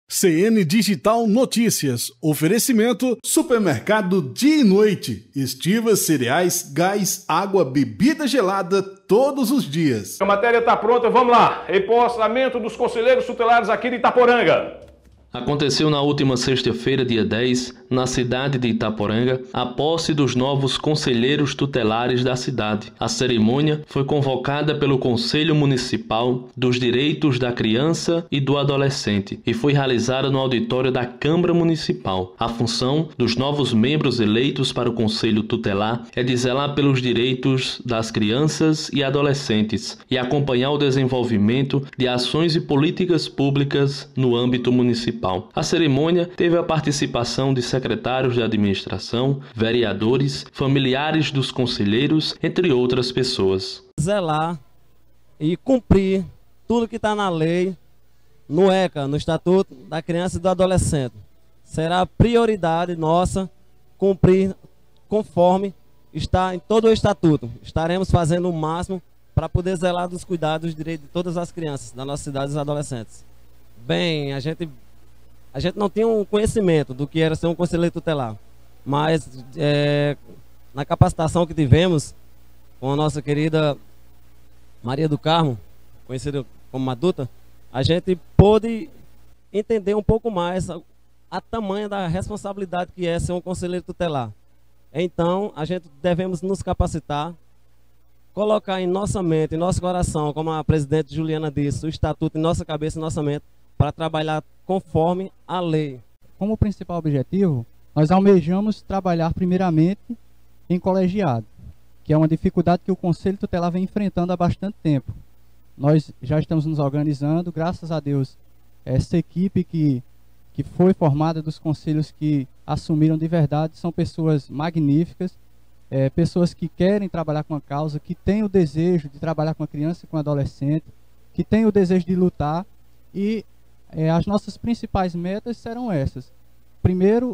CN Digital Notícias. Oferecimento: supermercado dia e noite. Estivas, cereais, gás, água, bebida gelada todos os dias. A matéria está pronta, vamos lá. Empossamento dos conselheiros tutelares aqui de Itaporanga. Aconteceu na última sexta-feira, dia 10, na cidade de Itaporanga, a posse dos novos conselheiros tutelares da cidade. A cerimônia foi convocada pelo Conselho Municipal dos Direitos da Criança e do Adolescente e foi realizada no auditório da Câmara Municipal. A função dos novos membros eleitos para o Conselho Tutelar é de zelar pelos direitos das crianças e adolescentes e acompanhar o desenvolvimento de ações e políticas públicas no âmbito municipal. A cerimônia teve a participação de secretários de administração, vereadores, familiares dos conselheiros, entre outras pessoas. Zelar e cumprir tudo que está na lei, no ECA, no Estatuto da Criança e do Adolescente. Será prioridade nossa cumprir conforme está em todo o Estatuto. Estaremos fazendo o máximo para poder zelar dos cuidados dos direitos de todas as crianças da nossa cidade e dos adolescentes. Bem, a gente não tinha um conhecimento do que era ser um conselheiro tutelar, mas na capacitação que tivemos com a nossa querida Maria do Carmo, conhecida como Maduta, a gente pôde entender um pouco mais a tamanha da responsabilidade que é ser um conselheiro tutelar. Então, a gente devemos nos capacitar, colocar em nossa mente, em nosso coração, como a presidente Juliana disse, o estatuto em nossa cabeça e nossa mente, para trabalhar conforme a lei. Como principal objetivo, nós almejamos trabalhar primeiramente em colegiado, que é uma dificuldade que o Conselho Tutelar vem enfrentando há bastante tempo. Nós já estamos nos organizando, graças a Deus, essa equipe que foi formada dos conselhos que assumiram de verdade, são pessoas magníficas, pessoas que querem trabalhar com a causa, que têm o desejo de trabalhar com a criança e com o adolescente, que têm o desejo de lutar, e as nossas principais metas serão essas. Primeiro,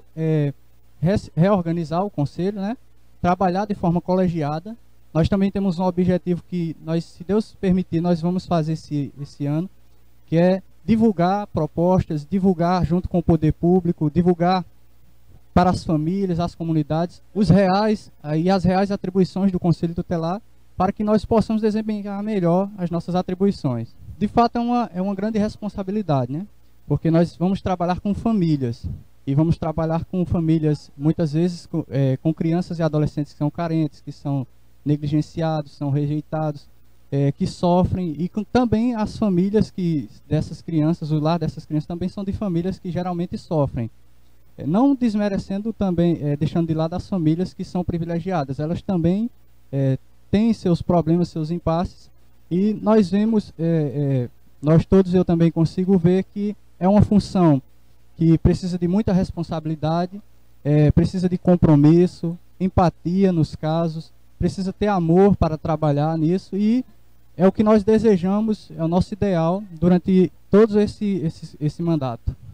reorganizar o conselho, né? Trabalhar de forma colegiada. Nós também temos um objetivo que nós, se Deus permitir, nós vamos fazer esse ano, que é divulgar propostas, divulgar junto com o poder público, divulgar para as famílias, as comunidades, os reais e as reais atribuições do Conselho Tutelar, para que nós possamos desempenhar melhor as nossas atribuições. De fato, é uma grande responsabilidade, né? Porque nós vamos trabalhar com famílias, e vamos trabalhar com famílias, muitas vezes, com crianças e adolescentes que são carentes, que são negligenciados, são rejeitados, que sofrem, e também as famílias dessas crianças, o lar dessas crianças também são de famílias que geralmente sofrem. Não desmerecendo também, deixando de lado as famílias que são privilegiadas, elas também têm seus problemas, seus impasses, e nós vemos, nós todos, eu também consigo ver que é uma função que precisa de muita responsabilidade, precisa de compromisso, empatia nos casos, precisa ter amor para trabalhar nisso, e é o que nós desejamos, é o nosso ideal durante todo esse mandato.